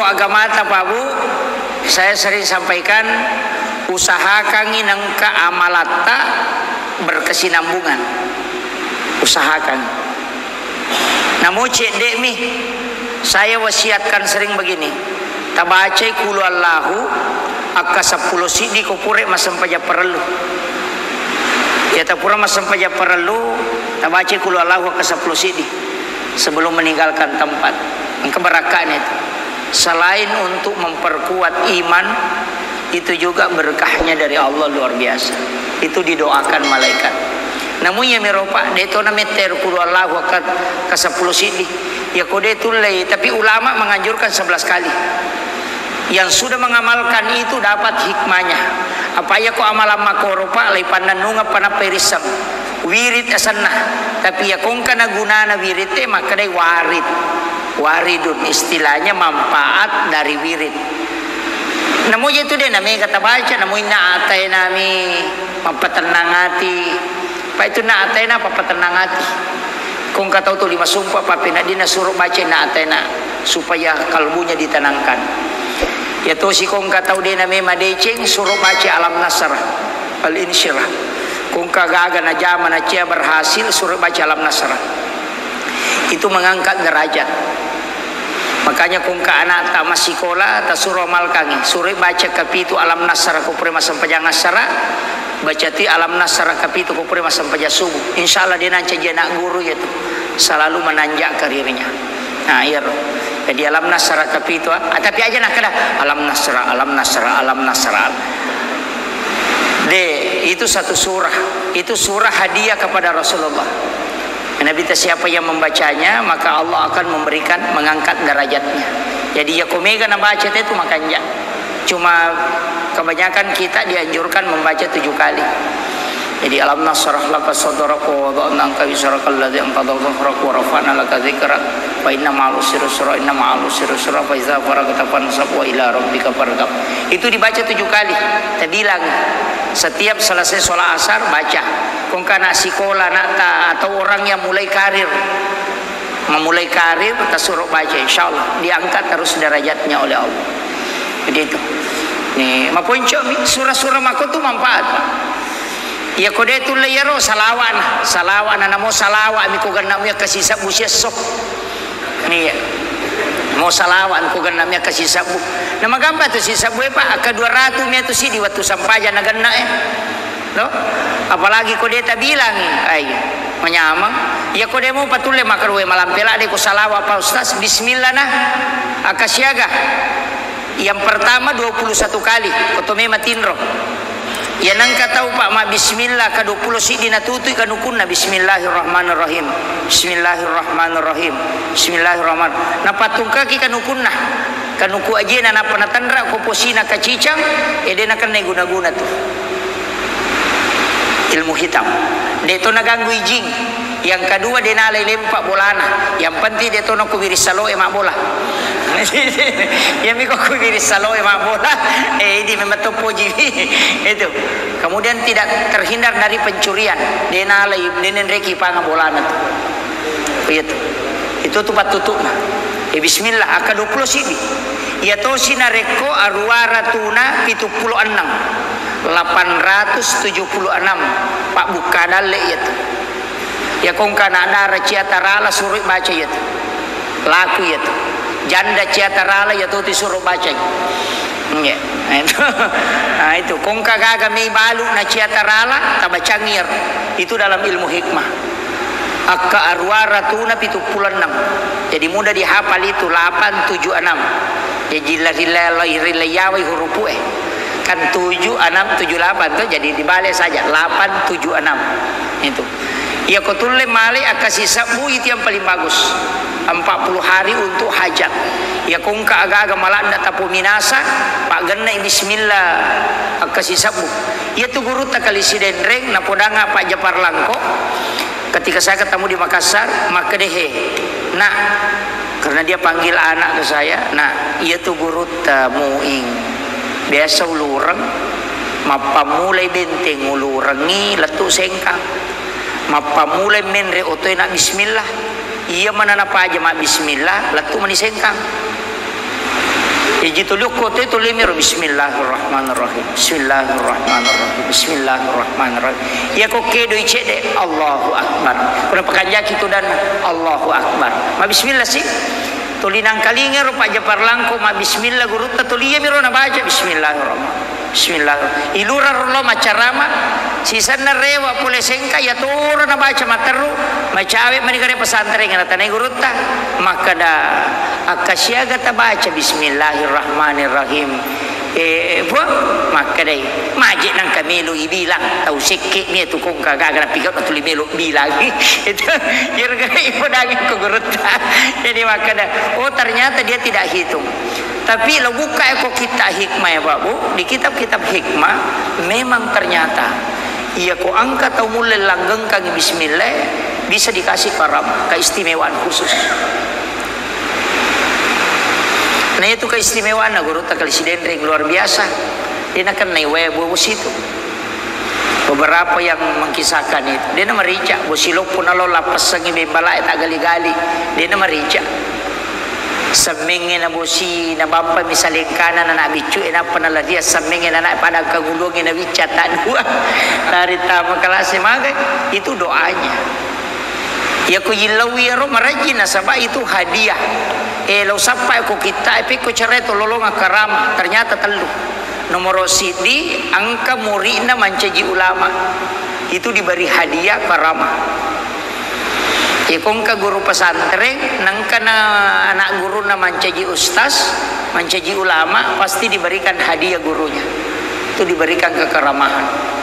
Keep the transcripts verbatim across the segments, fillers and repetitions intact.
agama ta Pak Bu, saya sering sampaikan usahakan nangka amalata berkesinambungan, usahakan. Namun cek dek mi, saya wasiatkan sering begini, tabacai kulu Allahu akka sepuluh sidi kupure masam paja perlu. Ya tapura masam paja perlu, tabacai kulu Allahu akka sepuluh sidi sebelum meninggalkan tempat. Keberkahan itu selain untuk memperkuat iman, itu juga berkahnya dari Allah luar biasa. Itu didoakan malaikat. Namun ya meropa deto na meter kulu Allah wakat ke sepuluh sidi ya kode tulai, tapi ulama menganjurkan sebelas kali. Yang sudah mengamalkan itu dapat hikmahnya. Apa ya ko amalan makoropa lai pandanunga pana perisam wirid asanna, tapi ya kong kana gunana wirid teh maka dai warid. Waridun istilahnya manfaat dari wirid. Namun itu deh namanya kata baca, namun naatai nami mempertenang hati. Pak itu naatai na mempertenang hati. Kung kata tu lima sumpah papi nak dina suruh baca naatai na supaya kalbunya ditenangkan. Ya tu si kung kata dia namanya madeceng suruh baca alam nasrah al insyirah. Kung kagaga na jaman na cia berhasil suruh baca alam nasrah. Itu mengangkat derajat. Makanya kung ka anak tak masih sekolah tak suruh amal kangi suruh baca kapitu alam nasara kupre masam pajang nasara baca ti alam nasara kapitu kupre masam pajang subuh. Insyaallah dia nanti jadi anak guru itu selalu menanjak karirnya. Nah iya jadi alam nasara kapitu ah, tapi aja nak kada alam nasara alam nasara alam nasara de itu satu surah, itu surah hadiah kepada Rasulullah. Nabi siapa yang membacanya maka Allah akan memberikan mengangkat derajatnya. Jadi ya komega na baca itu makanya cuma kebanyakan kita dianjurkan membaca tujuh kali. Jadi alam nasrah laka sadraka wa wada'na anka wisrakal ladzi anqadha dhahrak wa rafa'na laka dzikrak fa inna ma'al usri yusra inna ma'al usri yusra fa iza faragta fansab wa ila rabbika farghab. Itu dibaca tujuh kali. Terbilang setiap selesai sholat asar baca. Kung kana sekolah nata atau orang yang mulai karir memulai karir kita suruh baca, insyaallah diangkat terus derajatnya oleh Allah. Jadi itu nih mapunco surah-surah mako tu manfaat ya kode tu layaro salawan salawan namo salawa mi ko ganam ya kasih sabu sok nih mau salawan ko ganam ya kasih sabu nama gampa tu si sabu pa ka dua ratus mi tu si di waktu sampaja na ganna eh no apalagi kode ta bilang ay menyamang ya kode mo patule makarwe malam pela de ko salawa pa ustaz bismillah nah akasyaga yang pertama dua puluh satu kali kotome matinro ya nang katau pak ma bismillah ka dua puluh si dina tutui kanukunna bismillahirrahmanirrahim bismillahirrahmanirrahim bismillahirrahmanirrahim na patungka ki kanukunna kanuku aje na panatandra ko posina kacicang edena kan guna-guna tu ilmu hitam deto naganggu ijing. Yang kedua dia nalai lempak bolana, yang penting dia tono ku wiris salo emak bola. Ya mi ku wiris salo emak bola eh ini memang topo jiwi itu. Kemudian tidak terhindar dari pencurian, dia nalai denen reki panga bolana tu itu itu tempat tutup nah eh bismillah aka dua puluh sini ya to sinareko arwara tuna pitu puluh enam delapan ratus tujuh puluh enam pak bukadale itu ya kong kana nara ciatarala suruh baca ya tu laku ya tu janda ciatarala ya tu disuruh baca ya itu nah itu kong kagaga mei balu na ciatarala tabacangir itu dalam ilmu hikmah akka arwara tuna pitu puluh enam jadi mudah dihafal itu delapan tujuh enam jadi lahilai rilayawai hurupu eh kan tujuh enam tujuh delapan tuh jadi dibalik saja delapan tujuh enam itu. Ya kotule male akasih sabu itu yang paling bagus empat puluh hari untuk hajat ya kung ka aga-aga malanda tapu minasa pak genna bismillah akasih sabu ya tu guru takali sidendreng na podanga pak Japar Langko ketika saya ketemu di Makassar maka dehe nah karena dia panggil anak ke saya nah iya tu guru tamuing biasa ulurang mapa mulai benteng ulurangi letu sengkang mapa mulai menre otoy na bismillah iya mana napa aja mak bismillah latu mani sengkang Iji tuluk kote itu limir bismillahirrahmanirrahim. Bismillahirrahmanirrahim. Bismillahirrahmanirrahim. Ya kok kedo icede Allahu akbar. Kuna pakanja kitu dan Allahu akbar. Ma bismillah sih. Tulinang kalinga ro pa japar langko ma bismillah gurutta tuliya miro na baca bismillahirrahmanirrahim. Bismillah. Ilura rolo macarama sisanna rewa pule sengka ya turu na baca materu macawe manigare pesantren ngana tanai gurutta maka da akasyaga ta baca bismillahirrahmanirrahim eh po maka dai maji nang kamelo ibilang tau sekke ni tu kong kagaga na pikat tuli melo bilang itu irga ipodangin ko gurutta jadi maka da oh ternyata dia tidak hitung. Tapi lo buka eko kita hikmah ya Pak Bu, di kitab-kitab hikmah memang ternyata ia ko angkat atau mulai langgeng kaki bismillah bisa dikasih karam keistimewaan khusus. Nah itu keistimewaan guru takal sidendring luar biasa. Dia nak naik web bos itu. Beberapa yang mengkisahkan itu, dia nama rica, bosilo pun alo lapas sangi bembalai tak gali-gali, dia nama rica. Semingin na bosi na bampa misalingkana na nabicu ina panala dia semingin na na pada kagulungin na bicatan dua dari tama kelas maga itu doanya ya ko yilawi ro marajina sabab itu hadiah eh lo sampai ko kita epi ko cereto lolong karama ternyata telu nomor sidi angka murina mancaji ulama itu diberi hadiah karama. Ikong ka guru pesantren nangka na anak guru na mancaji ustaz mancaji ulama pasti diberikan hadiah gurunya itu diberikan kekeramahan.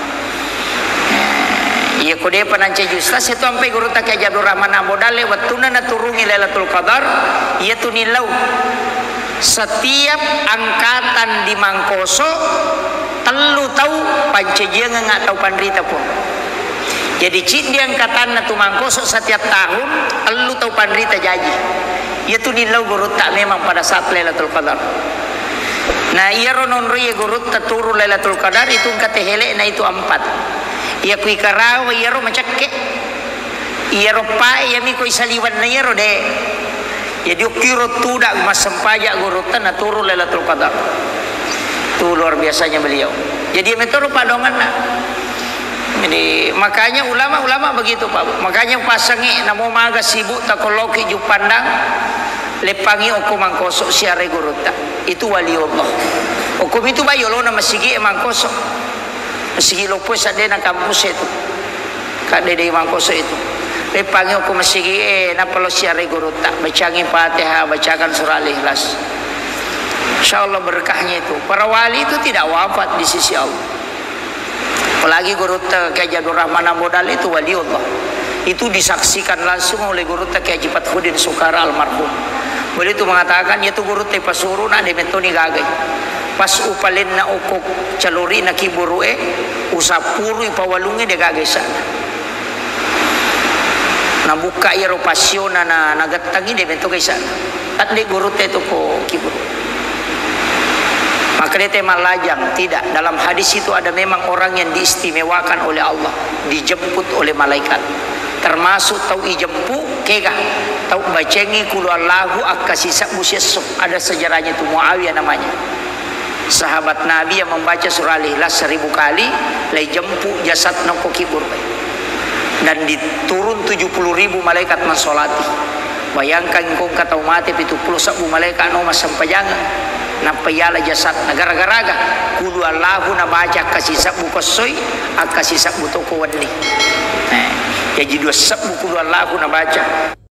Iya kode panancaji ustaz itu sampai guru tak Abdul Rahman Abodale wattuna na turungi Lailatul Qadar iya tu nilau setiap angkatan di Mangkoso telu tahu pancajian nggak tahu pandrita pun. Jadi cik dia angkatan na tumangkoso setiap tahun elu tau pandrita jaji. Ia tu nilau gurut tak memang pada saat Lailatul Qadar. Nah ia ronon ria gurut turu Lailatul Qadar itu kate hele na itu empat. Ia kui karawa ia ro macakke. Ia ro pa ia mi kui saliwan na ia ro de. Jadi ukiro tudak mas sempajak gurut na turu Lailatul Qadar. Tu luar biasanya beliau. Jadi metoro padongan na. Jadi makanya ulama-ulama begitu Pak. Makanya pasangi namo maga sibuk takoloki ju pandang lepangi oku mangkoso siare guruta. Itu wali Allah. Okum itu bayolo na masigi mangkoso. Masigi lopo sa de na kampus itu. Kade de mangkoso itu. Lepangi oku masigi eh na palo siare guruta. Bacangi Fatihah, bacakan surah Al-Ikhlas. Insyaallah berkahnya itu. Para wali itu tidak wafat di sisi Allah. Apalagi guru Kiai Abdul Rahman Abodal itu wali Allah. Itu disaksikan langsung oleh guru Kiai Haji Fathuddin Sukara almarhum. Beliau itu mengatakan yaitu guru te pasuru na de metoni gagai. Pas upalin na ukok caluri na kiburue usapuru ipawalungi de gagai sana. Na buka iro pasyon na nagatangi de mento kay sana. At de guru te to ko kiburu. Maka dia tema lajang tidak dalam hadis itu ada memang orang yang diistimewakan oleh Allah dijemput oleh malaikat termasuk tau ijempu kega tau bacengi kulu Allahu akasisa musyassuk ada sejarahnya itu Muawiyah namanya sahabat Nabi yang membaca surah Al-Ikhlas seribu kali lai jempu jasad noko kibur dan diturun tujuh puluh ribu malaikat mensolati bayangkan kau kata mati itu puluh sabu malaikat no mas sampajangan napayala jasad negara-garaga kulu Allahu na baca kasih sabu kosoy ak kasih sabu toko wani eh jadi dua sabu kulu Allahu na baca